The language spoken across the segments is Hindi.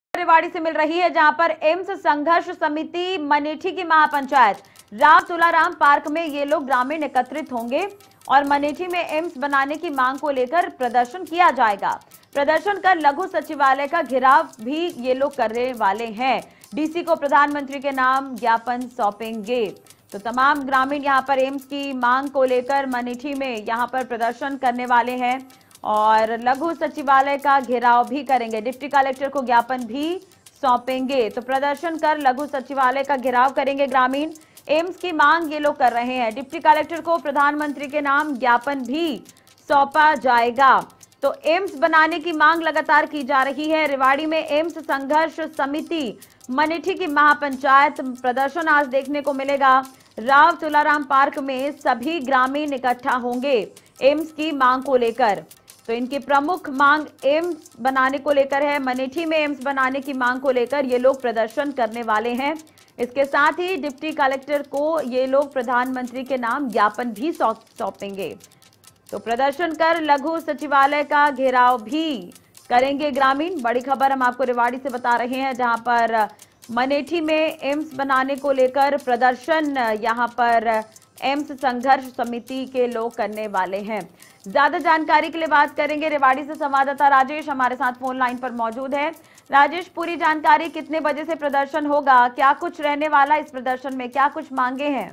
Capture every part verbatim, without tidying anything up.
रेवाड़ी से मिल रही है, जहां पर एम्स संघर्ष समिति मनेठी की महापंचायत राम तुलाराम पार्क में ये लोग ग्रामीण एकत्रित होंगे और मनेठी में एम्स बनाने की मांग को लेकर प्रदर्शन किया जाएगा। प्रदर्शन कर लघु सचिवालय का घेराव भी ये लोग करने वाले हैं। डीसी को प्रधानमंत्री के नाम ज्ञापन सौंपेंगे। तो तमाम ग्रामीण यहां पर एम्स की मांग को लेकर मनेठी में यहां पर प्रदर्शन करने वाले हैं और लघु सचिवालय का घेराव भी करेंगे। डिप्टी कलेक्टर को ज्ञापन भी सौंपेंगे। तो प्रदर्शन कर लघु सचिवालय का घेराव करेंगे ग्रामीण। एम्स की मांग ये लोग कर रहे हैं। डिप्टी कलेक्टर को प्रधानमंत्री के नाम ज्ञापन भी सौंपा जाएगा। तो एम्स बनाने की मांग लगातार की जा रही है। रेवाड़ी में एम्स संघर्ष समिति मनेठी की महापंचायत प्रदर्शन आज देखने को मिलेगा। राव तुलाराम पार्क में सभी ग्रामीण इकट्ठा होंगे एम्स की मांग को लेकर। तो इनकी प्रमुख मांग एम्स बनाने को लेकर है। मनेठी में एम्स बनाने की मांग को लेकर ये लोग प्रदर्शन करने वाले हैं। इसके साथ ही डिप्टी कलेक्टर को ये लोग प्रधानमंत्री के नाम ज्ञापन भी सौंपेंगे। तो प्रदर्शन कर लघु सचिवालय का घेराव भी करेंगे ग्रामीण। बड़ी खबर हम आपको रेवाड़ी से बता रहे हैं, जहां पर मनेठी में एम्स बनाने को लेकर प्रदर्शन यहां पर एम्स संघर्ष समिति के लोग करने वाले हैं। ज्यादा जानकारी के लिए बात करेंगे। रेवाड़ी से संवाददाता राजेश हमारे साथ फोन लाइन पर मौजूद है। राजेश, पूरी जानकारी, कितने बजे से प्रदर्शन होगा, क्या कुछ रहने वाला इस प्रदर्शन में, क्या कुछ मांगे हैं?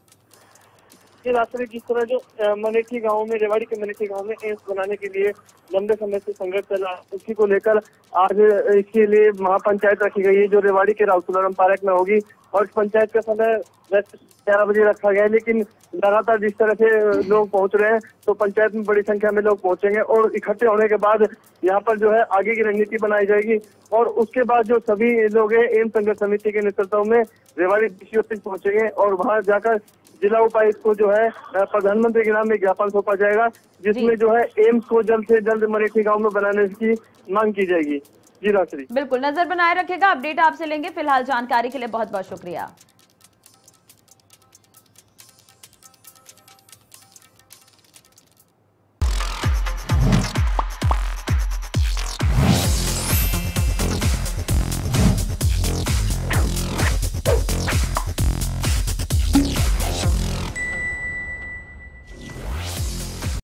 रात्रि जिस तरह जो मनेठी गांव में, रेवाड़ी के मनेठी गांव में एम्स बनाने के लिए लंबे समय से संघर्ष चल रहा है, उसी को लेकर आज इसके लिए महापंचायत रखी गई है जो रेवाड़ी के राव तुलाराम पार्क में होगी। और पंचायत का समय ग्यारह बजे रखा गया है, लेकिन लगातार जिस तरह से लोग पहुंच रहे हैं तो पंचायत में बड़ी संख्या में लोग पहुंचेंगे और इकट्ठे होने के बाद यहाँ पर जो है आगे की रणनीति बनाई जाएगी। और उसके बाद जो सभी लोग हैं एम्स संघर्ष समिति के नेतृत्व में रेवाड़ी डीसी ऑफिस पहुंचेंगे और वहां जाकर जिला उपायुक्त को जो है प्रधानमंत्री के नाम में ज्ञापन सौंपा जाएगा, जिसमें जो है एम्स को जल्द से जल्द मनेठी गांव में बनाने की मांग की जाएगी। जी रात्रि, बिल्कुल नजर बनाए रखेगा। अपडेट आपसे लेंगे। फिलहाल जानकारी के लिए बहुत बहुत शुक्रिया।